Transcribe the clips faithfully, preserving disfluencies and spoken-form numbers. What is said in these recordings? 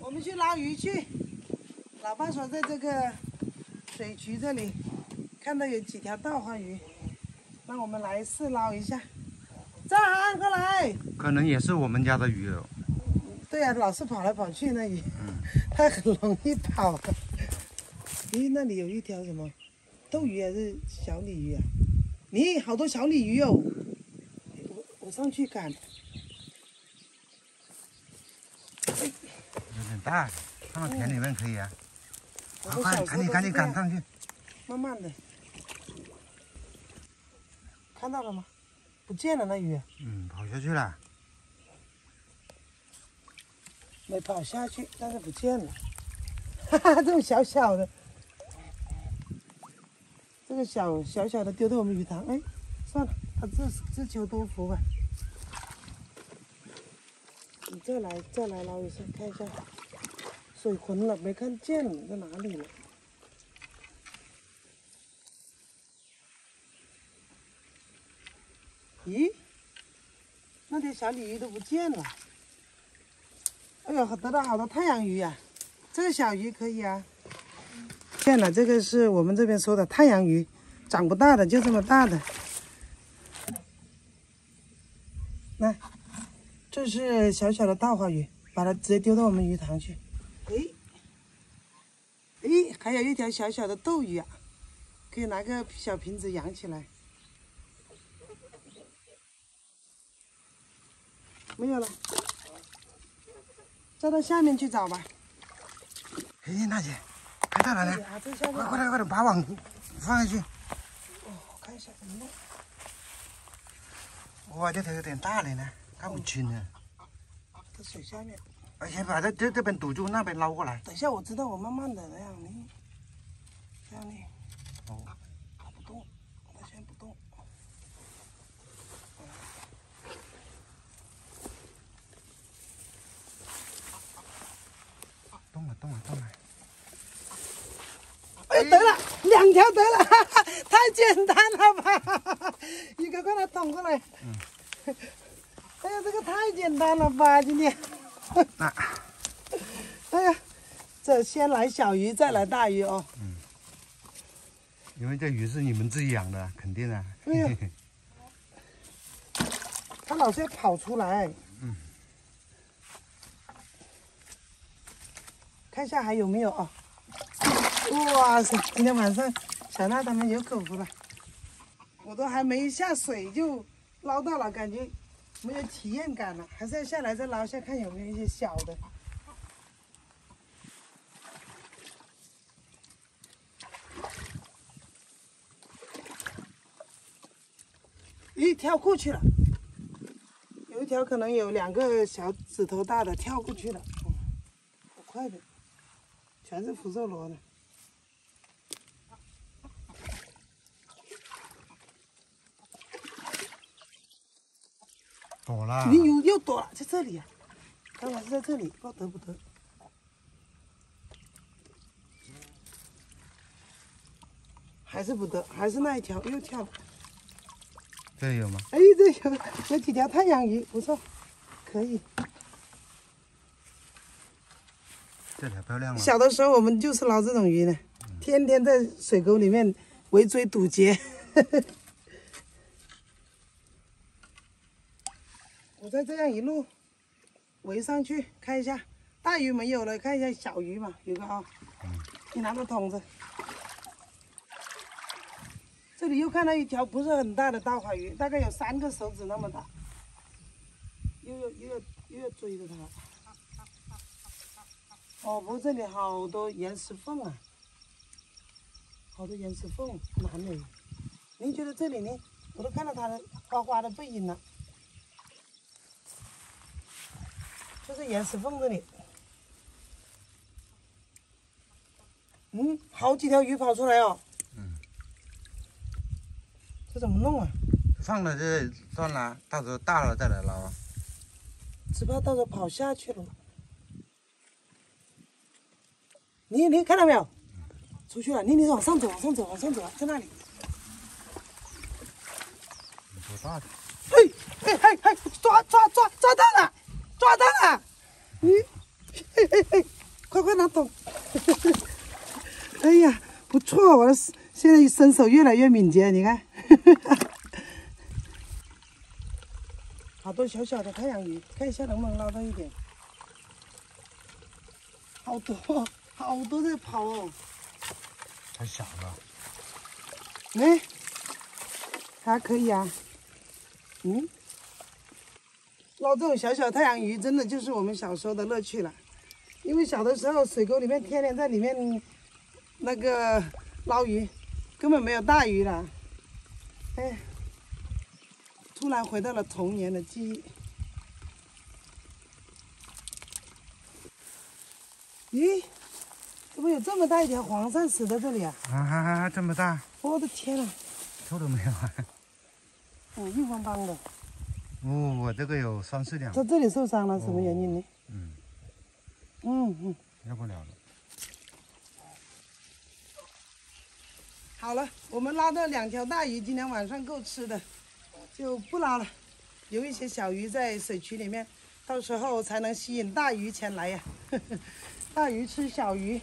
我们去捞鱼去。老爸说在这个水渠这里看到有几条稻花鱼，那我们来试捞一下。张涵，过来。 可能也是我们家的鱼哦。 对呀、啊，老是跑来跑去那鱼，嗯、它很容易跑的。咦，那里有一条什么斗鱼还是小鲤鱼啊？咦，好多小鲤鱼哦！我我上去赶。 有点大，放到田里面可以啊。 嗯、 快，赶紧赶紧赶上去。 慢慢的。看到了吗？不见了那鱼。 嗯，跑下去了。 没跑下去，但是不见了。哈哈，这种小小的，这个小小小的丢到我们鱼塘，哎，算了，它自自求多福吧。你再来再来捞一下，看一下，水浑了，没看见在哪里了。咦，那条小鲤鱼都不见了。哎呦，得到好多太阳鱼呀、啊！这个小鱼可以啊。见了，这个是我们这边说的太阳鱼，长不大的，就这么大的。来，这是小小的稻花鱼，把它直接丢到我们鱼塘去。哎，哎，还有一条小小的斗鱼啊，可以拿个小瓶子养起来。没有了。再到下面去找吧。 哎，娜姐，看到了呢！ 啊、快快点快点，把网放下去。 哦，我看一下怎么弄。 哇，这条有点大了呢，看不清了。 在水下面。 而且把这这这边堵住，那边捞过来。 等一下，我知道，我慢慢的让你，让你。 哦。 它不动，它现在不动。 动了动了动了！ 哎，得了，两条得了，哈哈，太简单了吧！一个快点捅过来。嗯。哎呀，这个太简单了吧，今天。 那。 哎呀，这先来小鱼，再来大鱼哦。 嗯。因为这鱼是你们自己养的，肯定的。 对呀。它老是要跑出来。 嗯。 看一下还有没有啊？哇塞，今天晚上小娜他们有口福了。我都还没下水就捞到了，感觉没有体验感了，还是要下来再捞一下，看有没有一些小的。咦，跳过去了，有一条可能有两个小指头大的跳过去了，嗯，好快的。全是福寿螺的， 躲了。 你又又躲了，在这里呀、啊？看看是在这里，不知道得不得？还是不得，还是那一条又跳了。 这里有吗？ 哎，这有有几条太阳鱼，不错，可以。 这条漂亮了。 小的时候我们就是捞这种鱼呢，嗯、天天在水沟里面围追堵截。我再这样一路围上去看一下，大鱼没有了，看一下小鱼嘛，有个啊、哦。嗯。你拿个桶子。这里又看到一条不是很大的稻花鱼，大概有三个手指那么大，又要又要又要追着它。哦，不过这里好多岩石缝啊，好多岩石缝，难的。您觉得这里呢？我都看到它的花花的背影了，就是岩石缝这里。嗯，好几条鱼跑出来哦。嗯。这怎么弄啊？ 放了这算了，到时候大了再来捞啊。 只怕到时候跑下去了。你你看到没有？出去了，你你往上走，往上走，往上走，在那里。 多大的？ 嘿，嘿嘿嘿，抓抓抓抓到了，抓到了！嗯，嘿嘿嘿。 拿桶。哎呀，不错，我现在身手越来越敏捷，你看。好多小小的太阳鱼，看一下能不能捞到一点。好多，好多在跑哦。 太小了。 哎，还可以啊。嗯，捞这种小小太阳鱼，真的就是我们小时候的乐趣了。因为小的时候水沟里面天天在里面那个捞鱼，根本没有大鱼了。哎，突然回到了童年的记忆。咦，怎么有这么大一条黄鳝死在这里啊？ 啊，这么大！ 我的天啊！ 臭都没有啊！ 嗯，硬邦邦的。 哦，我这个有三四两。 在这里受伤了，什么原因呢？ 嗯。 嗯嗯。 要不了了。 好了，我们捞到两条大鱼，今天晚上够吃的，就不捞了。留一些小鱼在水渠里面，到时候才能吸引大鱼前来呀。大鱼吃小鱼。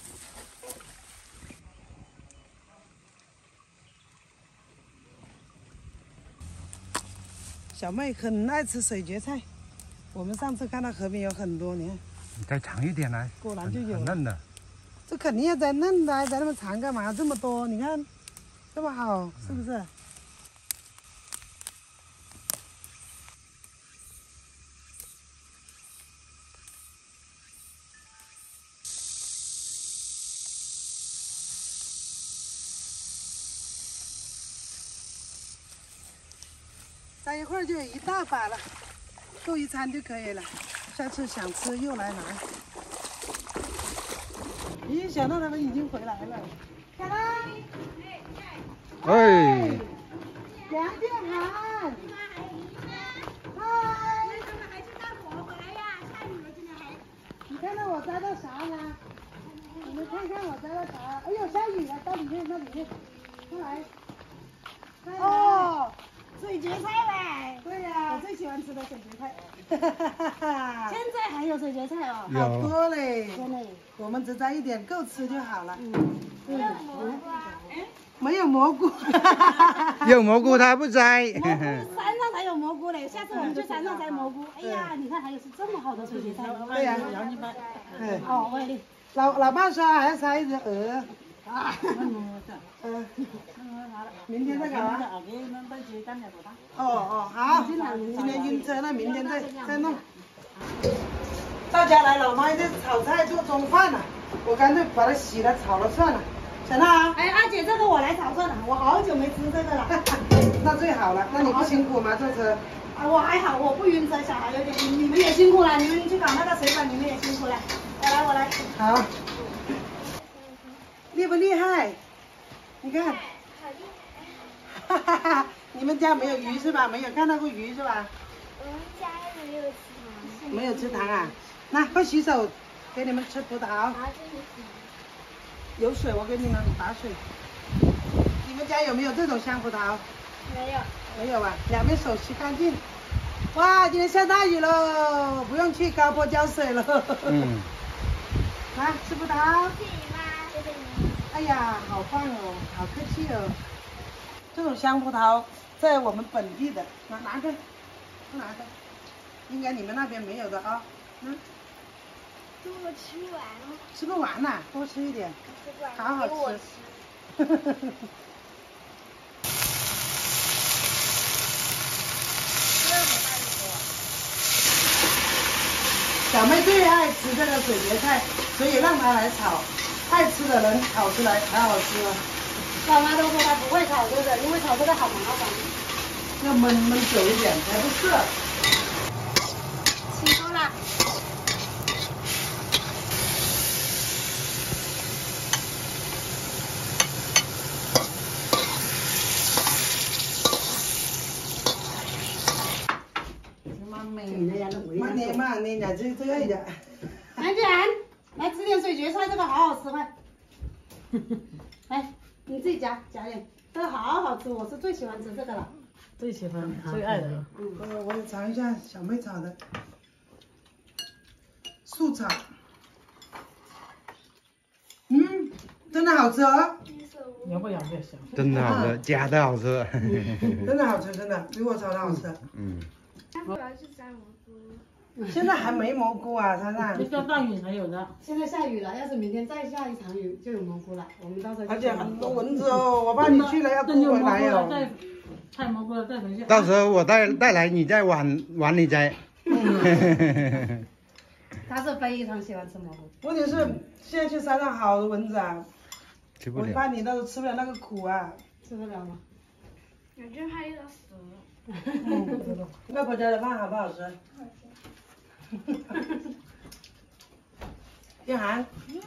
小妹很爱吃水蕨菜，我们上次看到河边有很多，你看。 你再长一点来。 果然就有。 很嫩的。 这肯定要再嫩的，再那么长干嘛？这么多，你看，这么好，是不是？待一会儿就有一大把了，够一餐就可以了。下次想吃又来拿。咦，小娜他们已经回来了。小娜， 哎， 梁建涵，嗨， 为什么还是大伙回来呀？下雨了，今天还。 你看到我摘到啥吗？你们看看我摘到啥？哎呦，下雨了，到里面，到里面，快来。 哦，水蕨菜呗。 对呀、 我最喜欢吃的水蕨菜。 哈现在还有水蕨菜哦。 好多嘞， 真的。 我们只摘一点，够吃就好了。 嗯。 嗯，没有蘑菇。 有蘑菇它不摘。 蘑菇山上才有蘑菇嘞，下次我们去山上摘蘑菇。哎呀，你看还有是这么好的水蕨菜。 对呀、对。 哦，我也。 老老爸说还要摘一只鹅。啊。嗯。明天再搞啊。哦哦，好。今天晕车了，明天再再弄。到家来，老妈在炒菜做中饭了，我干脆把它洗了炒了算了。小娜， 哎，阿姐，这个我来炒算了，我好久没吃这个了。 那最好了，那你不辛苦吗？坐车？ 啊，我还好，我不晕车，小孩有点晕，你们也辛苦了，你们去搞那个水管，你们也辛苦了。我来，我来。 好。厉不厉害？你看。哈哈哈！你们家没有鱼是吧？没有看到过鱼是吧？ 我们家没有吃糖。 没有吃糖啊？那快洗手，给你们吃葡萄。 啊，这是什么？ 有水，我给你们打水。你们家有没有这种香葡萄？ 没有。 没有啊，两边手洗干净。哇，今天下大雨喽，不用去高坡浇水了。 嗯。 来吃葡萄。 谢谢你妈，谢谢你。 哎呀，好棒哦，好客气哦。这种香葡萄在我们本地的，拿拿着，拿着，应该你们那边没有的啊。嗯。 都吃完了。 吃不完呐，多吃一点。 吃不完， 好好吃。 给我吃。 小妹最爱吃这个水蕨菜，所以让她来炒。爱吃的人炒出来才好吃了。 老妈都说她不会炒这个，因为炒这个好麻烦。 要焖焖久一点才不涩。 起锅了。 慢点嘛，你俩这这样的。 南姐，来吃点水蕨菜，这个好好吃快。来，你自己夹夹点，这个好好吃，我是最喜欢吃这个了。 最喜欢、最爱的。 嗯，我我也尝一下小妹炒的素炒。 真的好吃哦， 要不要不要想？ 真的好吃，假的好吃。 真的好吃，真的比我炒的好吃。 嗯。 它主要是摘蘑菇。 现在还没蘑菇啊，珊珊。 这叫大雨才有的。 现在下雨了，要是明天再下一场雨，就有蘑菇了。我们到时候。 而且很多蚊子哦，我怕你去了要等有吐回来蘑菇了， 哦。 再太蘑菇了再回去。 到时候我带带来，你在碗碗里摘。 他是非常喜欢吃蘑菇。 问题是现在去山上好多蚊子啊， 吃不了。 我怕你到时候吃不了那个苦啊。 吃得了吗？ 我觉得它有点死了。 嗯，外婆家的饭好不好吃？静涵，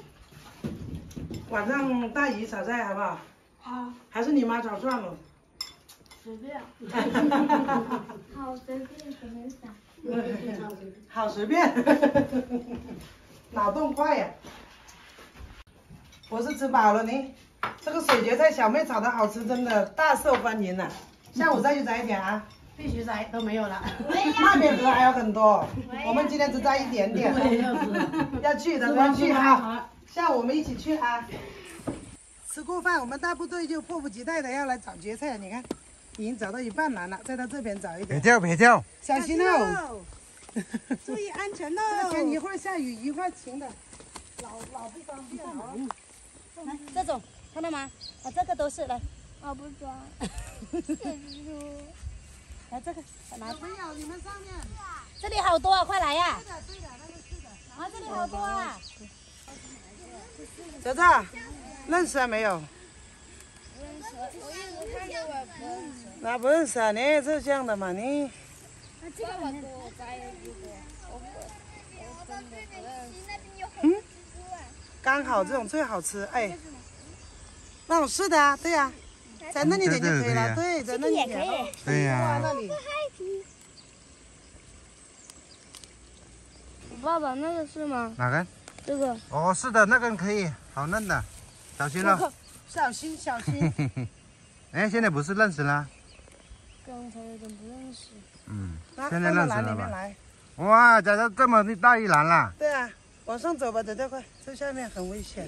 晚上大姨炒菜好不好？ 好， 还是你妈炒算了？ 随便。好随便，随便撒。 好随便，脑洞快呀！我是吃饱了，你这个水蕨菜小妹炒的好吃，真的大受欢迎了。下午再去摘一点啊， 必须摘，都没有了。 那边河还有很多，我们今天只摘一点点。要去的要去哈，下午我们一起去啊。吃过饭，我们大部队就迫不及待的要来找蕨菜了。你看，已经找到一半来了，再到这边找一点。 别跳，别跳， 小心哦， 注意安全哦。 这天一会儿下雨一会儿晴的，老老不方便了。 来，这种看到吗？啊，这个都是来， 我不抓。 来这个，拿小朋友，你们上面。 这里好多啊，快来呀！ 对的，对的，那个是的。 啊，这里好多啊。 哲哲，认识了没有？ 认识，我一直看着我不认识。 那不认识啊，你也是这样的嘛，你。 这个我给我摘了一个，我不，我真的不认识。 嗯，刚好这种最好吃，哎。那种是的啊，对呀、啊，在那里点就可以了，对，在那里点。 对呀。 那里。 爸爸，那个是吗？ 哪根？ 这个。 哦，是的，那根可以，好嫩的，小心了。 小心小心。 哎，现在不是认识了？ 刚才有点不认识。 嗯， 那现在认识放到篮了吧？ 里面来。 哇，找到这么大一篮了。 对啊，往上走吧，走这快，这下面很危险。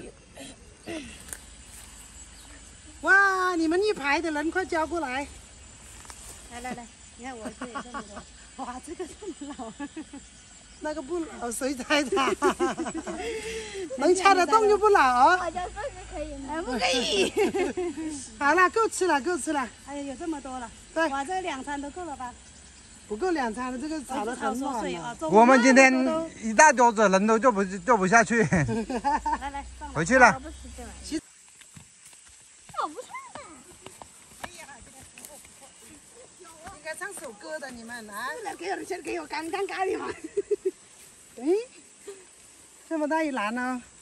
哇，你们一排的人快交过来！ 来来来，你看我这里这么多。哇，这个这么老。 那个不老，谁摘的？能掐得动就不老哦。 我家这个可以吗？ 哎，不可以。 好了，够吃了，够吃了。 哎呀，有这么多了。 对， 哇，这两餐都够了吧？ 不够两餐了，这个炒得很琐碎软了。。 啊中午我们今天那么多一大桌子人都坐不坐不下去， 都来来上来。 回去了我。不吃这玩意儿。我不吃。 应该唱首歌的，你们来。 来给我先给我干干咖喱嘛。 哎，这么大一篮呢、哦。